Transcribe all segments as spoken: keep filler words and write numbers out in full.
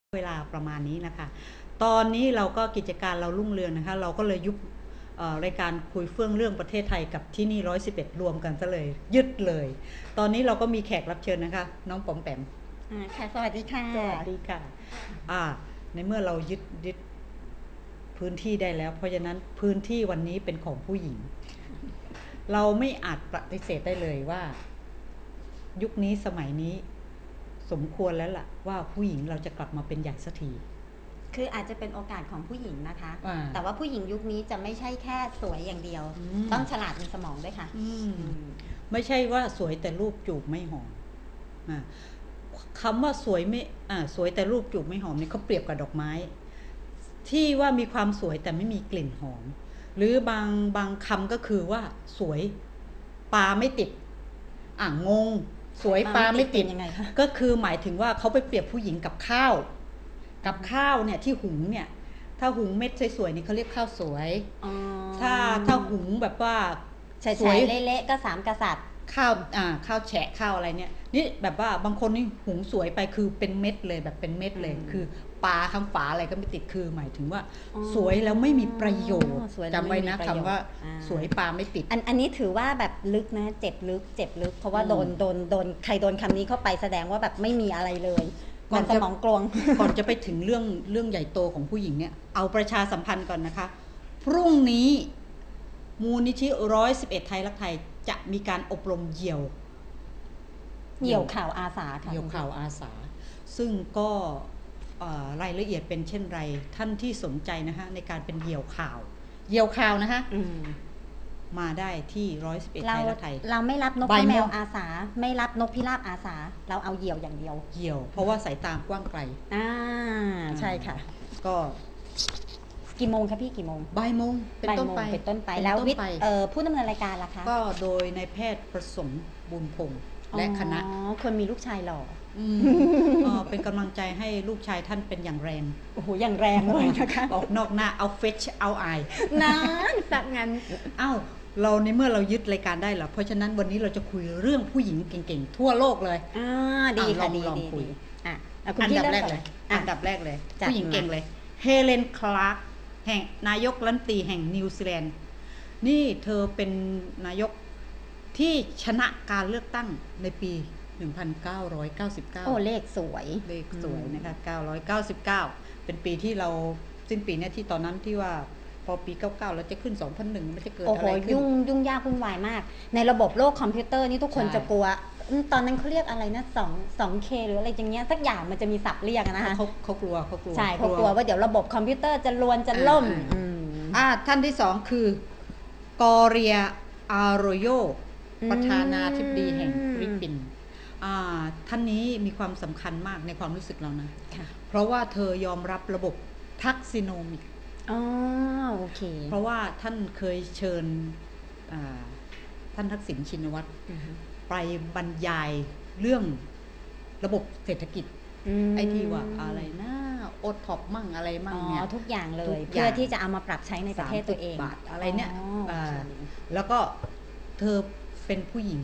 เวลาประมาณนี้นะคะ ตอนนี้เราก็กิจการเรารุ่งเรืองนะคะ เราก็เลยยุบรายการคุยเฟื่องเรื่องประเทศไทยกับที่นี่ร้อยสิบเอ็ดรวมกันซะเลยยึดเลย ตอนนี้เราก็มีแขกรับเชิญนะคะ น้องป๋อมแปมค่ะสวัสดีค่ะสวัสดีค่ะอ่าในเมื่อเรายึดยึดพื้นที่ได้แล้ว เพราะฉะนั้นพื้นที่วันนี้เป็นของผู้หญิง เราไม่อาจปฏิเสธได้เลยว่า ยุคนี้สมัยนี้สมควรแล้วล่ะว่าผู้หญิงเราจะกลับมาเป็นใหญ่สักทีคืออาจจะเป็นโอกาสของผู้หญิงนะคะแต่ว่าผู้หญิงยุคนี้จะไม่ใช่แค่สวยอย่างเดียวต้องฉลาดในสมองด้วยค่ะไม่ใช่ว่าสวยแต่รูปจูบไม่หอมคำว่าสวยไม่สวยแต่รูปจูบไม่หอมนี่เขาเปรียบกับดอกไม้ ที่ว่ามีความสวยแต่ไม่มีกลิ่นหอมหรือบางบางคำก็คือว่าสวยปลาไม่ติดอ่ะงงสวยปลาไม่ติดยังไงคะก็คือหมายถึงว่าเขาไปเปรียบผู้หญิงกับข้าวกับข้าวเนี่ยที่หุงเนี่ยถ้าหุงเม็ดสวยๆนี่เขาเรียกข้าวสวยถ้าถ้าหุงแบบว่าสวยเละๆก็สามกษัตริย์ข้าวอ่าข้าวแฉะข้าวอะไรเนี่ยนี่แบบว่าบางคนนี่หุงสวยไปคือเป็นเม็ดเลยแบบเป็นเม็ดเลยคือปลาข้างฝาอะไรก็ไม่ติดคือหมายถึงว่าสวยแล้วไม่มีประโยชน์จำไว้นะคำว่าสวยปลาไม่ติดอันอันนี้ถือว่าแบบลึกนะเจ็บลึกเจ็บลึกเพราะว่าโดนโดนโดนใครโดนคำนี้เข้าไปแสดงว่าแบบไม่มีอะไรเลยก่อนสมองกลวงก่อนจะไปถึงเรื่องเรื่องใหญ่โตของผู้หญิงเนี่ยเอาประชาสัมพันธ์ก่อนนะคะพรุ่งนี้มูลนิธิร้อยสิบเอ็ดไทยรักไทยจะมีการอบรมเหยี่ยวเหยี่ยวข่าวอาสาค่ะเหยี่ยวข่าวอาสาซึ่งก็รายละเอียดเป็นเช่นไรท่านที่สนใจนะคะในการเป็นเหยี่ยวข่าวเหยี่ยวข่าวนะคะมาได้ที่ร้อยสิบเอ็ดไทยรักไทยเราไม่รับนกแมวอาสาไม่รับนกพิราบอาสาเราเอาเหยี่ยวอย่างเดียวเหยี่ยวเพราะว่าสายตากว้างไกลอ่าใช่ค่ะก็กี่โมงคะพี่กี่โมงบ่ายโมงเป็นต้นไปเป็นต้นไปแล้ววิทย์ผู้ดำเนินรายการล่ะคะก็โดยนายแพทย์ประสงค์บุญพงษ์และคณะอ๋อคนมีลูกชายหล่อเป็นกำลังใจให้ลูกชายท่านเป็นอย่างแรงโอ้โหอย่างแรงเลยนะคะออกนอกหน้าเอาเฟชเอาไอนั่นสักงั้นเอ้าเราในเมื่อเรายึดรายการได้แล้วเพราะฉะนั้นวันนี้เราจะคุยเรื่องผู้หญิงเก่งๆทั่วโลกเลยอ่าดีค่ะดีดีดีอ่ะอันดับแรกเลยอันดับแรกเลยผู้หญิงเก่งเลยเฮเลนคลาร์กแห่งนายกรัฐมนตรีแห่งนิวซีแลนด์นี่เธอเป็นนายกที่ชนะการเลือกตั้งในปีหนึ่งพันเก้าร้อยเก้าสิบเก้าโอ้เลขสวยเลขสวยนะคะเก้าร้อยเก้าสิบเก้าเป็นปีที่เราสิ้นปีเนี่ยที่ตอนนั้นที่ว่าพอปีเก้าสิบเก้าแล้วจะขึ้นสองพันหนึ่งมันจะเกิดอะไรขึ้นโอ้โหยุ่งยุ่งยากวุ่นวายมากในระบบโลกคอมพิวเตอร์นี่ทุกคนจะกลัวตอนนั้นเขาเรียกอะไรนะสอง สองเค หรืออะไรอย่างเงี้ยสักอย่างมันจะมีศัพท์เรียกนะคะเขาเขากลัวเขากลัวใช่เขากลัวว่าเดี๋ยวระบบคอมพิวเตอร์จะลวนจะล่มอ่าท่านที่สองคือกอเรียอาโรโยประธานาธิบดีแห่งฟิลิปปินส์ท่านนี้มีความสำคัญมากในความรู้สึกเรานะเพราะว่าเธอยอมรับระบบทักซิโนมิกอ๋อโอเคเพราะว่าท่านเคยเชิญท่านทักษิณชินวัตรไปบรรยายเรื่องระบบเศรษฐกิจไอ้ที่ว่าอะไรนะโอท็อปมั่งอะไรมั่งเนี่ยทุกอย่างเลยเพื่อที่จะเอามาปรับใช้ในประเทศตัวเองอะไรเนี่ยแล้วก็เธอเป็นผู้หญิง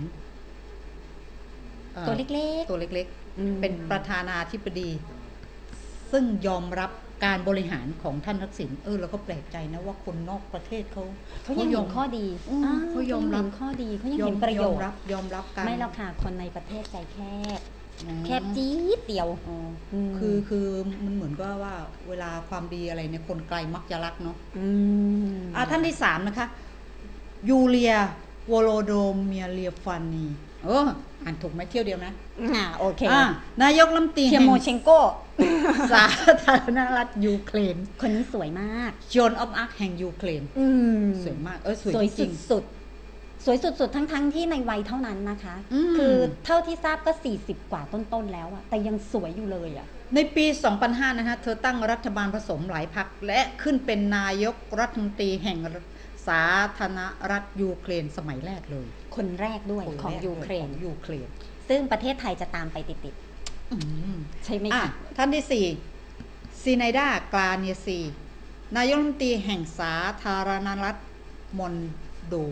ตัวเล็กๆตัวเล็กๆเป็นประธานาธิบดีซึ่งยอมรับการบริหารของท่านทักษิณเออเราก็แปลกใจนะว่าคนนอกประเทศเขาเขายังเห็นข้อดีเขายอมรับข้อดีเขายังเห็นประโยชน์ยอมรับการไม่เราค่ะคนในประเทศใจแคบแคบจี๊ดเดียวคือคือมันเหมือนก็ว่าเวลาความดีอะไรเนี่ยคนไกลมักจะรักเนาะอ่าท่านที่สามนะคะยูเลียวโลโดเมียเลียฟานีเอออ่านถูกไหมเที่ยวเดียวนะอ่าโอเคนายกรัฐมนตรีเทียโมเชงโกสาธารณรัฐยูเครนคนนี้สวยมากจอนออฟอาร์คแห่งยูเครนสวยมากเออสวยจริงสุดสวยสุดๆทั้งๆที่ในวัยเท่านั้นนะคะคือเท่าที่ทราบก็สี่สิบกว่าต้นๆแล้วอะแต่ยังสวยอยู่เลยอะในปีสองพันห้านะคะเธอตั้งรัฐบาลผสมหลายพรรคและขึ้นเป็นนายกรัฐมนตรีแห่งสาธารณรัฐยูเครนสมัยแรกเลยคนแรกด้วยของยูเครนยูเครนซึ่งประเทศไทยจะตามไปติดๆใช่ไหมคะท่านที่สี่ซีไนดากลาเนียซีนายกรัฐมนตรีแห่งสาธารณรัฐมอนโด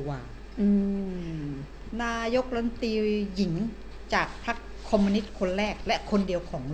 วานายกรัฐมนตรีหญิงจากพรรคคอมมิวนิสต์คนแรกและคนเดียวของโลก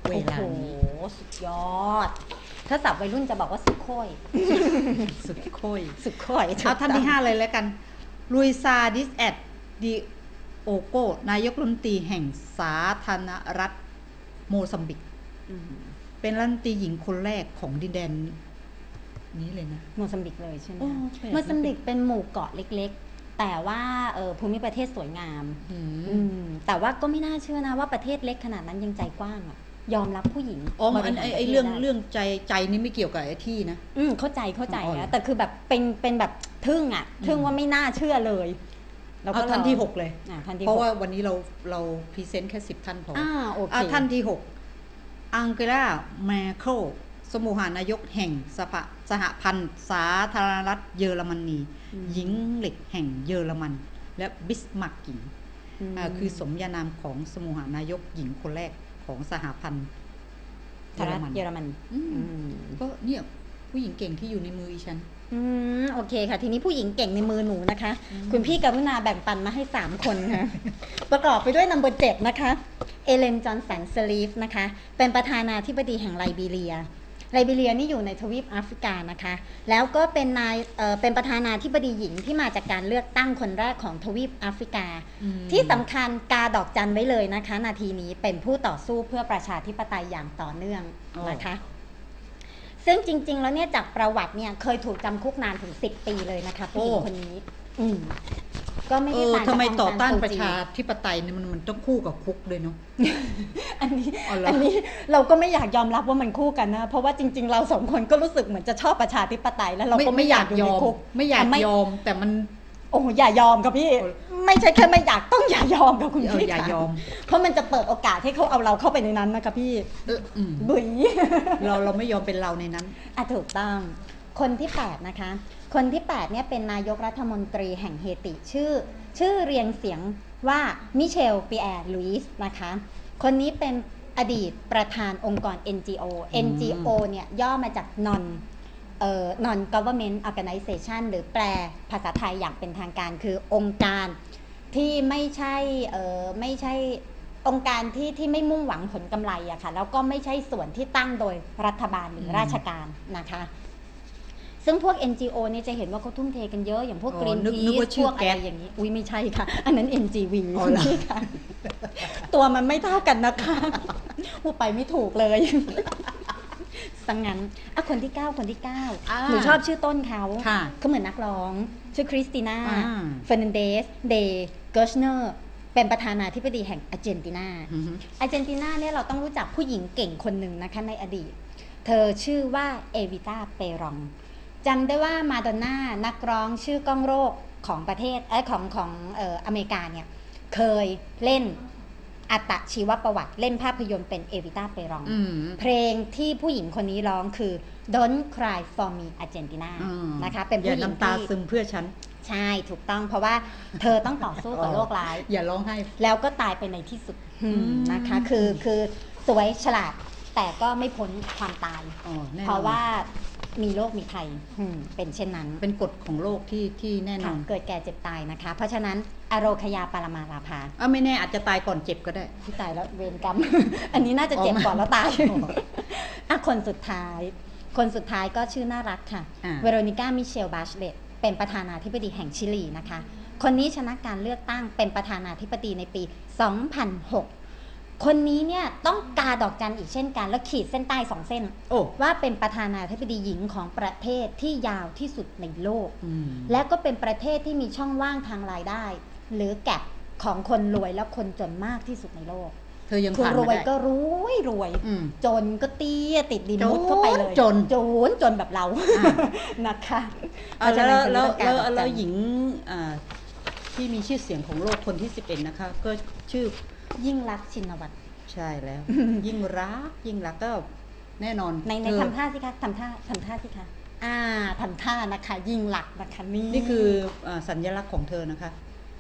เวโอ้ลาโหนี้สุดยอด ถ้าศัพท์วัยรุ่นจะบอกว่าสุดโค่อยสุดโค่อยสุดโค่อยเอาท่านที่ห้าเลยแล้วกันลุยซาดิสแอดดิโอโกนายกรัฐมนตรีแห่งสาธารณรัฐโมซัมบิกอืมเป็นรัฐมนตรีหญิงคนแรกของดินแดนนี้เลยนะโมซัมบิกเลยใช่ไหมโอ้คะแปลกโมซัมบิกเป็นหมู่เกาะเล็กๆ แต่ว่าเออภูมิประเทศสวยงามอือืมมแต่ว่าก็ไม่น่าเชื่อนะว่าประเทศเล็กขนาดนั้นยังใจกว้างอะยอมรับผู้หญิงอ๋อบริอันหารไอ้ประไอ้ทศเรื่องได้เรื่องใจใจนี่ไม่เกี่ยวกับไอ้ที่นะอืมเข้าใจเข้าใจอ๋อเหรอนะแต่คือแบบเป็นเป็นแบบทึ่งอ่ะทึ่งอืมว่าไม่น่าเชื่อเลยแล้วก็เอาท่านที่หกเลยอ่าท่านที่เพราะหกว่าวันนี้เราเราพรีเซนต์แค่สิบท่านพออ่าโอเคอ่ะท่านที่หกอังเกลาแมเคิลสมุหานายกแห่งสภาสหพันธ์สาธารณรัฐเยอรมนีอืมหญิงเหล็กแห่งเยอรมัน และบิสมาร์กหญิงมอ่าคือสมญานามของสมุหานายกหญิงคนแรกของสหพันธ์สหรัฐเยอรมันอืมอืมก็เนี่ยผู้หญิงเก่งที่อยู่ในมืออีฉันอืมโอเคค่ะ ทีนี้ผู้หญิงเก่งในมือหนูนะคะอืมคุณพี่กรุณาแบ่งปันมาให้สามคนค่ะ ประกอบไปด้วยนัมเบอร์เจ็ดนะคะเอเลนจอห์นสันสลีฟนะคะ เป็นประธานาธิบดีแห่งไลบีเรีย ไลบีเรียนี่อยู่ในทวีปแอฟริกานะคะ แล้วก็เป็นนายเอ่อเป็นประธานาธิบดีหญิงที่มาจากการเลือกตั้งคนแรกของทวีปแอฟริกาอืมที่สำคัญกาดอกจันไว้เลยนะคะ นาทีนี้เป็นผู้ต่อสู้เพื่อประชาธิปไตยอย่างต่อเนื่องนะคะ ซึ่งจริง ๆ แล้วเนี่ยจากประวัติเนี่ยเคยถูกจำคุกนานถึงสิบปีเลยนะคะผู้หญิงโอ้คนนี้ อืมก็ไม่เอได้อต่างทำไมจากต่อต้านงซประจีชาธิปไตยเนี่ยมันมันต้องคู่กับคุกเลยเนาะอันนี้อ๋อเหรออัอันนี้เราก็ไม่อยากยอมรับว่ามันคู่กันนะ เพราะว่าจริง ๆ เราสองคนก็รู้สึกเหมือนจะชอบประชาธิปไตยแล้วเราก็ไม่อยากอยู่ยในอมคุกไม่อยากไม่ยอม แต่มันโอ้อย่ายอมครับพี่โอ้ไม่ใช่แค่ไม่อยากต้องอย่ายอมครับคุณเออพี่อย่ายอมเพราะมันจะเปิดโอกาสให้เขาเอาเราเข้าไปในนั้นนะคะพี่เอออืมบุ๋ยเราเราไม่ยอมเป็นเราในนั้นอ่ะถูกต้อง คนที่แปดนะคะ คนที่แปดเนี่ยเป็นนายกรัฐมนตรีแห่งเฮติ ชื่อ ชื่อเรียงเสียงว่ามิเชลปีแอร์ลุยส์นะคะ คนนี้เป็นอดีตประธานองค์กร เอ็น จี โอ เอ็น จี โอ เนี่ยย่อมาจาก non เอ่อ non government organization หรือแปลภาษาไทยอย่างเป็นทางการคือองค์การที่ไม่ใช่เอ่อไม่ใช่องค์การที่ที่ไม่มุ่งหวังผลกำไรอะค่ะแล้วก็ไม่ใช่ส่วนที่ตั้งโดยรัฐบาลหรือมราชการนะคะ ซึ่งพวก เอ็น จี โอ เนี่ยจะเห็นว่าเขาทุ่มเทกันเยอะอย่างพวกอ๋อ Green นึกนึกว่า Peace ชื่พอวกอะแก๊ไรสอย่างนี้ อุ้ยไม่ใช่ค่ะ อันนั้น เอ็น จี วีอ๋อเหรอนี่ค่ะ ตัวมันไม่เท่ากันนะคะพูดไปไม่ถูกเลยสังงั้นอ่ะคนที่เก้าคนที่เก้าอ่าหนูชอบชื่อต้นเขาค่ะเขาเหมือนนักร้อง ชื่อคริสติน่าอ่าเฟอร์นันเดสเดเกิร์ชเนอร์เป็นประธานาธิบดีแห่งอาร์เจนตินาอือฮึอาร์เจนตินาเนี่ยเราต้องรู้จักผู้หญิงเก่งคนหนึ่งนะคะในอดีต เธอชื่อว่าเอวิต้าเปรองจำได้ว่ามาดอนน่านักร้องชื่อก้องโรคของประเทศเออของของเอ่ออเมริกาเนี่ยเคยเล่นอัตชีวประวัติเล่นภาพยนตร์เป็นเอวิต้าเปรองอืมเพลงที่ผู้หญิงคนนี้ร้องคือ Don't Cry for Me Argentina อืมนะคะเป็นอย่าผู้หญิงน้ำตาที่ซึมเพื่อฉันใช่ถูกต้องเพราะว่าเธอต้องต่อสู้กับโรคร้ายอย่าร้องไห้แล้วก็ตายไปในที่สุดอืมนะคะคือคือสวยฉลาดแต่ก็ไม่พ้นความตายอ๋อแน่นอนเพราะว่ามีโรคมีภัยอืมเป็นเช่นนั้นเป็นกฎของโลกที่ที่แน่นค่ะอนเกิดแก่เจ็บตายนะคะ เพราะฉะนั้นอโรคยาปารมาลาภาอ่ะไม่แน่อาจจะตายก่อนเจ็บก็ได้ที่ตายแล้วเวรกรรม อันนี้น่าจะเจ็บก่อนแล้วตายอ๋ออ่ะคนสุดท้าย คนสุดท้ายก็ชื่อน่ารักค่ะอ่าเวโรนิก้ามิเชลบาชเลตเป็นประธานาธิบดีแห่งชิลีนะคะ คนนี้ชนะการเลือกตั้งเป็นประธานาธิบดีในปี สองพันหก คนนี้เนี่ยต้องกาดอกจันอีกเช่นกัน แล้วขีดเส้นใต้สองเส้นโอ้ว่าเป็นประธานาธิบดีหญิงของประเทศที่ยาวที่สุดในโลกอืมและก็เป็นประเทศที่มีช่องว่างทางรายได้ หรือแก็บของคนรวยและคนจนมากที่สุดในโลกเธอยังคือผ่านรมาวยได้ก็รวยรวยอืมจนก็เตี้ยติดดินจนมุดเข้าไปเลยจนจนจนแบบเราอ่านะคะอ่ะแล้วแล้วเพราะฉะนั้นคนนี้ต้องการแล้วดอกจันแล้วหญิงอ่าที่มีชื่อเสียงของโลกคนที่สิบเอ็ดนะคะ ก็ชื่อยิ่งรักษณ์ชินวัตรใช่แล้ว ยิ่งรักยิ่งรักก็แน่นอนในในเธอทำท่าสิคะทำท่าทำท่าสิคะอ่าทำท่านะคะ ยิ่งรักษณ์นะคะนี่นี่คืออ่าสัญลักษณ์ของเธอนะคะ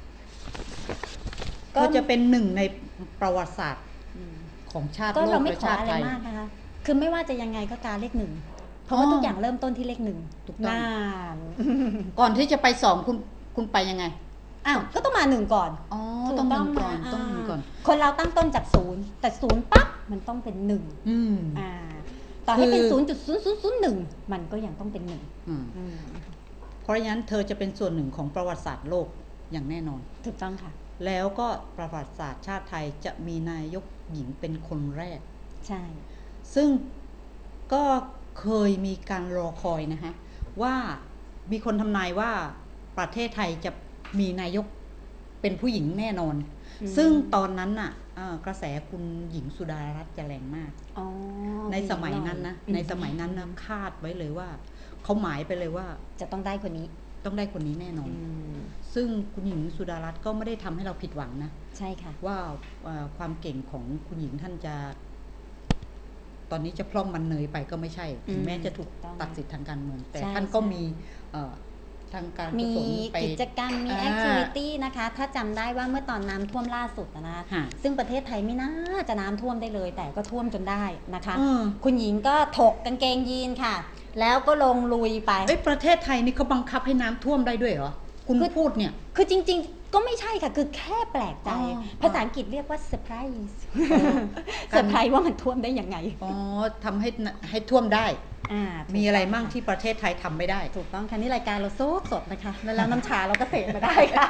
ก็ก็จะเป็นหนึ่งในประวัติศาสตร์อืมของชาติก็โลเรากไม่และขอชาติอะไรไทยมากนะคะ คือไม่ว่าจะยังไงก็การเลขหนึ่ง เพราะว่าอ๋อทุกอย่างเริ่มต้นที่เลขหนึ่งถูกต้องนานก่อนที่จะไปสองคุณคุณไปยังไงอ้าวก็ต้องมาหนึ่งก่อนอ๋อถูกต้องหต้นึ่องงก่อนนะต้องหนึ่งก่อนคนเราตั้งต้นจากศูนย์แต่ศูนย์ปั๊บมันต้องเป็นหนึ่งอืมอ่าต่อให้เป็นคือศูนย์จุดศูนย์ศูนย์ศูนย์หนึ่งมันก็ยังต้องเป็นหนึ่งอืมอืมเพราะฉะนั้นเธอจะเป็นส่วนหนึ่งของประวัติศาสตร์โลกอย่างแน่นอนถูกต้องค่ะแล้วก็ประวัติศาสตร์ชาติไทยจะมีนายกหญิงเป็นคนแรกใช่ซึ่งก็เคยมีการรอคอยนะฮะว่ามีคนทำนายว่าประเทศไทยจะมีนายกเป็นผู้หญิงแน่นอนอืมซึ่งตอนนั้นน่ะเอ่อกระแสคุณหญิงสุดารัตน์จะแรงมากอ๋อในสมัยนั้นนะอืมในสมัยนั้นนะคาดไว้เลยว่าเขาหมายไปเลยว่าจะต้องได้คนนี้ต้องได้คนนี้แน่นอนอืมซึ่งคุณหญิงสุดารัตน์ก็ไม่ได้ทำให้เราผิดหวังนะใช่ค่ะว่าเอ่อความเก่งของคุณหญิงท่านจะ ตอนนี้จะพร่องมันเนยไปก็ไม่ใช่ถึงแม้จะถูกถูกต้องตัดสิทธิ์ทางการเมืองแต่ใช่ท่านก็ใช่มีเอ่อทางการกุมีศลไปกิจกรรม มีอ่าแอคทิวิตี้นะคะ ถ้าจำได้ว่าเมื่อตอนน้ำท่วมล่าสุดนะนะฮะซึ่งประเทศไทยไม่น่าจะน้ำท่วมได้เลย แต่ก็ท่วมจนได้นะคะเออคุณหญิงก็ถกกางเกงยีนค่ะ แล้วก็ลงลุยไปเอ้ยประเทศไทยนี่เขาบังคับให้น้ำท่วมได้ด้วยเหรอ คุณคือพูดเนี่ยคือจริงๆ ก็ไม่ใช่ค่ะ คือแค่แปลกใจอ๋อภาษาอังกฤษเรียกว่าเซอร์ไพรส์อ๋อเซอร์ไพรส์ว่ามันท่วมได้ยังไงอ๋อทำให้ให้ท่วมได้อ่าถูกมีอะไรต้มั่งค่ที่ประเทศไทยทำไม่ได้ถูกต้องค่ะนี่รายการเราโซดสดนะคะ แล้วน้ำชาเราก็เสพมาได้ค่ะ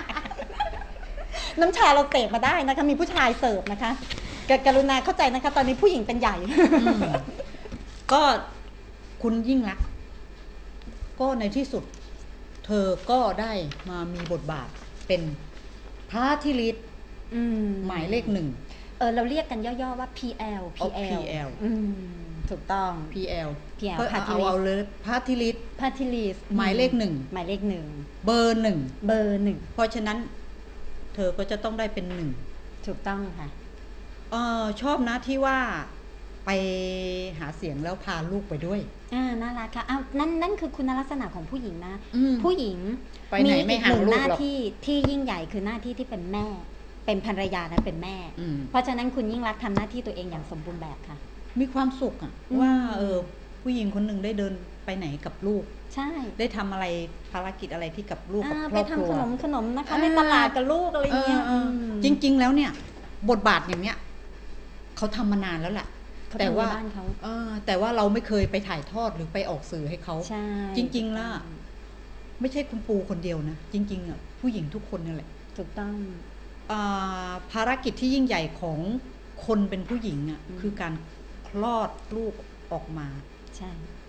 น้ำชาเราเสพมาได้นะคะ มีผู้ชายเสิร์ฟนะคะกกรุณาเข้าใจนะคะ ตอนนี้ผู้หญิงเป็นใหญ่อืมก็คุณยิ่งรักษณ์ก็ในที่สุด เธอก็ได้มามีบทบาทเป็นพาร์ทิลิสอืมหมายเลขหนึ่งเออเราเรียกกันย่อๆว่า พี แอลอ๋อพีพีแอแอลลอืมถูกต้องพี แอลพี แอลเพื่อ Party เอา List เอาเลยพาร์ทิลิสพาร์ทิลิสหมายเลขหนึ่งหมายเลขหนึ่งเบอร์หนึ่งเบอร์หนึ่งเพราะฉะนั้น เธอก็จะต้องได้เป็นหนึ่งถูกต้องค่ะเออชอบนะที่ว่าไปหาเสียงแล้วพาลูกไปด้วยอ่าน่ารักค่ะอ้าวนั่นนั่นคือคุณลักษณะของผู้หญิงนะอืมผู้หญิงไปไหนไม่อีกห่าหงนึ่งลูหกน้าหรอกที่ที่ยิ่งใหญ่คือหน้าที่ที่เป็นแม่ เป็นภรรยาและเป็นแม่อืมเพราะฉะนั้นคุณยิ่งรักษณ์ทำหน้าที่ตัวเองอย่างสมบูรณ์แบบค่ะมีความสุขอะอืมว่าเออผู้หญิงคนหนึ่งได้เดินไปไหนกับลูกใช่ได้ทำอะไรภารกิจอะไรที่กับลูกกับอ่าคไปรอบครัวทำขนมขนมนะคะอ่าในตลาดกับลูกอะไรเงี้ยเออเออมจริง ๆ แล้วเนี่ย บทบาทอย่างเนี้ยเขาทำมานานแล้วแหละเขาแต่ทำในว่าบ้านเขาเออแต่ว่าเราไม่เคยไปถ่ายทอดหรือไปออกสื่อให้เขาใช่จริงๆแล้ว ไม่ใช่คุณปูคนเดียวนะ จริงๆอ่ะผู้หญิงทุกคนนั่นแหละถูกต้องอ่าภารกิจที่ยิ่งใหญ่ของคนเป็นผู้หญิงอ่ะอืมคือการคลอดลูกออกมาใช่